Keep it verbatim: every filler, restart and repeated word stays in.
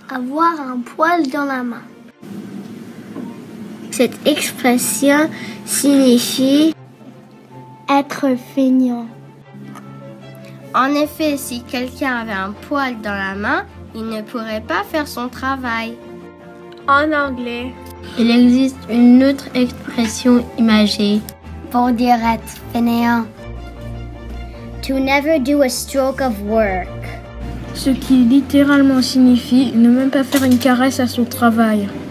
Avoir un poil dans la main. Cette expression signifie être feignant. En effet, si quelqu'un avait un poil dans la main, il ne pourrait pas faire son travail. En anglais, il existe une autre expression imagée pour dire être fainéant. To never do a stroke of work. Ce qui littéralement signifie ne même pas faire une caresse à son travail.